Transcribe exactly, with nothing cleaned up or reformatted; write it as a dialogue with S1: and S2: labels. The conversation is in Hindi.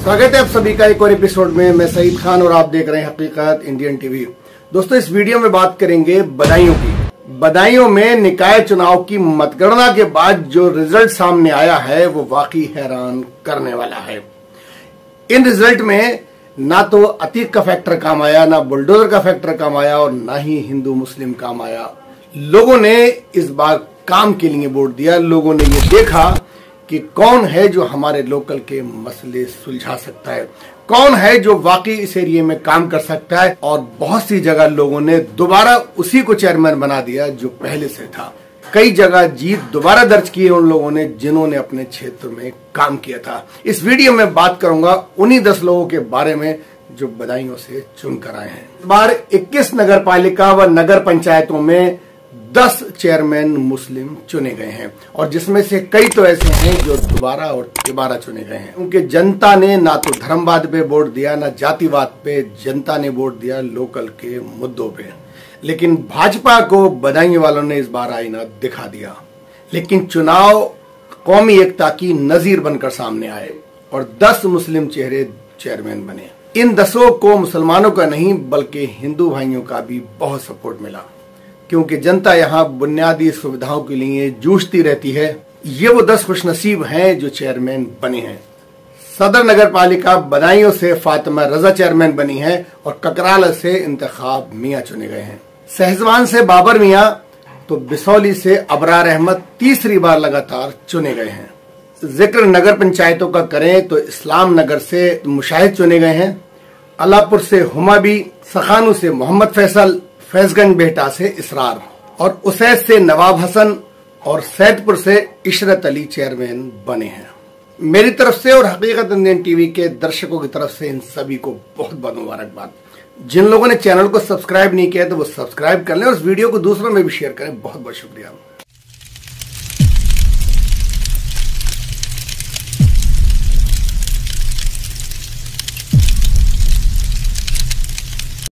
S1: स्वागत है आप सभी का एक और एपिसोड में। मैं सईद खान और आप देख रहे हैं हकीकत इंडियन टीवी। दोस्तों, इस वीडियो में बात करेंगे बदायूं की। बदायूं में निकाय चुनाव की मतगणना के बाद जो रिजल्ट सामने आया है वो वाकई हैरान करने वाला है। इन रिजल्ट में ना तो अतीक का फैक्टर काम आया, ना बुलडोजर का फैक्टर काम आया और ना ही हिंदू मुस्लिम काम आया। लोगों ने इस बार काम के लिए वोट दिया। लोगों ने ये देखा कि कौन है जो हमारे लोकल के मसले सुलझा सकता है, कौन है जो वाकई इस एरिया में काम कर सकता है। और बहुत सी जगह लोगों ने दोबारा उसी को चेयरमैन बना दिया जो पहले से था। कई जगह जीत दोबारा दर्ज की है उन लोगों ने जिन्होंने अपने क्षेत्र में काम किया था। इस वीडियो में बात करूंगा उन्हीं दस लोगों के बारे में जो बदायूं से चुनकर आए हैं। इस बार इक्कीस नगर पालिका व नगर पंचायतों में दस चेयरमैन मुस्लिम चुने गए हैं और जिसमें से कई तो ऐसे हैं जो दोबारा और तिबारा चुने गए हैं। उनके जनता ने ना तो धर्मवाद पे वोट दिया, ना जातिवाद पे। जनता ने वोट दिया लोकल के मुद्दों पे। लेकिन भाजपा को बदायूं वालों ने इस बार आईना दिखा दिया। लेकिन चुनाव कौमी एकता की नजीर बनकर सामने आए और दस मुस्लिम चेहरे चेयरमैन बने। इन दसों को मुसलमानों का नहीं बल्कि हिंदू भाइयों का भी बहुत सपोर्ट मिला, क्योंकि जनता यहाँ बुनियादी सुविधाओं के लिए जूझती रहती है। ये वो दस खुशनसीब हैं जो चेयरमैन बने हैं। सदर नगर पालिका बदायूं से फातिमा रजा चेयरमैन बनी है और ककराला से इंतखाब मियां चुने गए हैं। सहजवान से बाबर मियां तो बिसौली से अबरार अहमद तीसरी बार लगातार चुने गए हैं। जिक्र नगर पंचायतों का करें तो इस्लाम नगर से मुशाहिद चुने गए हैं, अलापुर से हुमाबी, सखानू से मोहम्मद फैसल, फैजगंज बेहटा से इसरार और उसैद से नवाब हसन और सैदपुर से इशरत अली चेयरमैन बने हैं। मेरी तरफ से और हकीकत इंडियन टीवी के दर्शकों की तरफ से इन सभी को बहुत बहुत मुबारकबाद। जिन लोगों ने चैनल को सब्सक्राइब नहीं किया तो वो सब्सक्राइब कर लें और इस वीडियो को दूसरों में भी शेयर करें। बहुत बहुत शुक्रिया।